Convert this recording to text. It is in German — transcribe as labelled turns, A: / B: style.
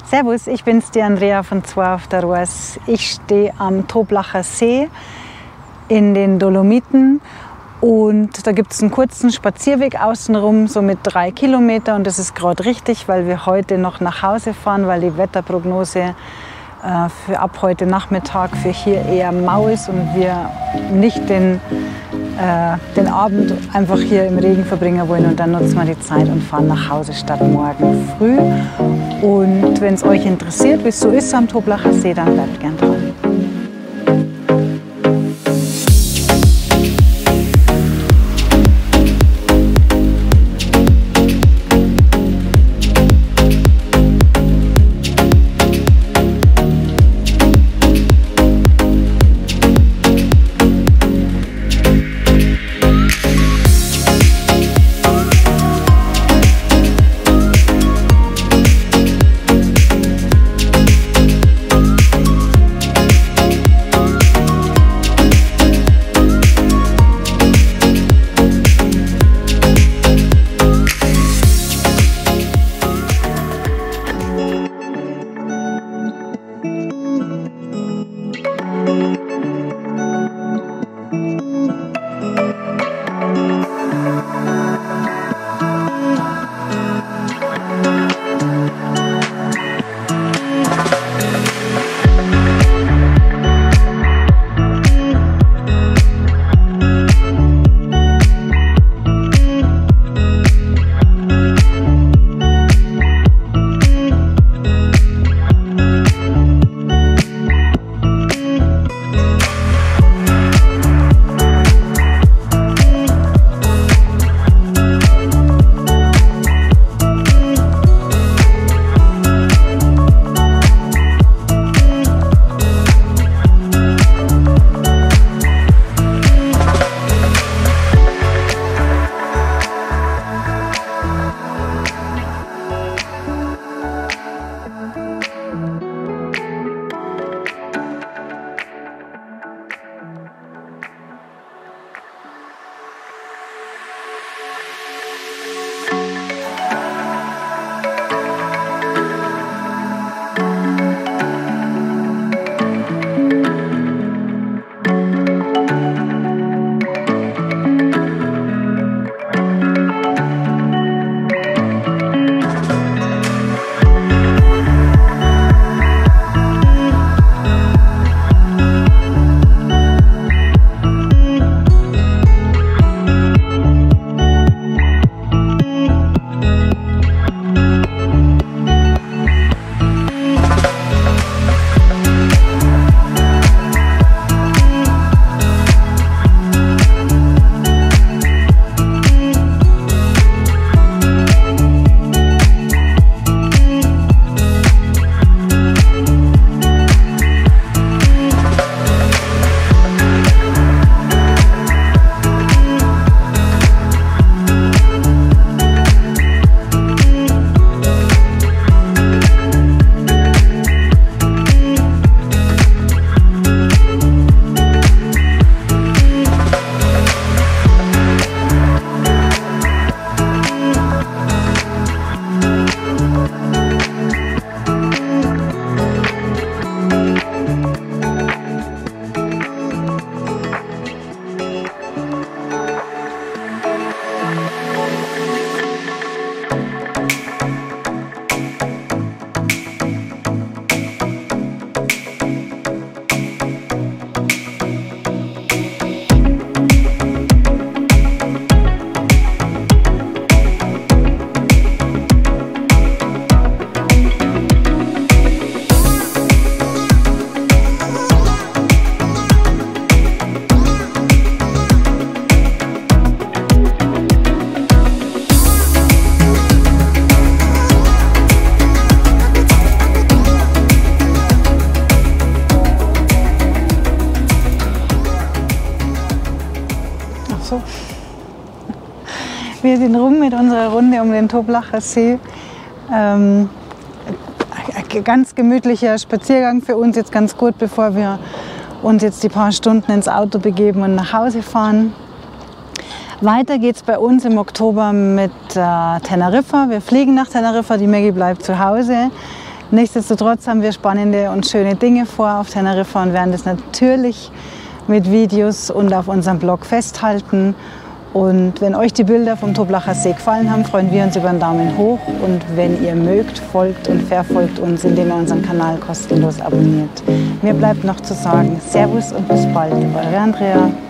A: Servus, ich bin's, die Andrea von 2 auf der Roas. Ich stehe am Toblacher See in den Dolomiten und da gibt es einen kurzen Spazierweg außenrum, so mit 3 Kilometer, und das ist gerade richtig, weil wir heute noch nach Hause fahren, weil die Wetterprognose für ab heute Nachmittag für hier eher mau ist und wir nicht den Abend einfach hier im Regen verbringen wollen, und dann nutzen wir die Zeit und fahren nach Hause statt morgen früh. Und wenn es euch interessiert, wie es so ist am Toblacher See, dann bleibt gern dran. So. Wir sind rum mit unserer Runde um den Toblacher See. Ein ganz gemütlicher Spaziergang für uns, jetzt ganz gut, bevor wir uns jetzt die paar Stunden ins Auto begeben und nach Hause fahren. Weiter geht es bei uns im Oktober mit Teneriffa. Wir fliegen nach Teneriffa, die Maggie bleibt zu Hause. Nichtsdestotrotz haben wir spannende und schöne Dinge vor auf Teneriffa und werden das natürlich mit Videos und auf unserem Blog festhalten. Und wenn euch die Bilder vom Toblacher See gefallen haben, freuen wir uns über einen Daumen hoch. Und wenn ihr mögt, folgt und verfolgt uns, indem ihr unseren Kanal kostenlos abonniert. Mir bleibt noch zu sagen, Servus und bis bald, eure Andrea.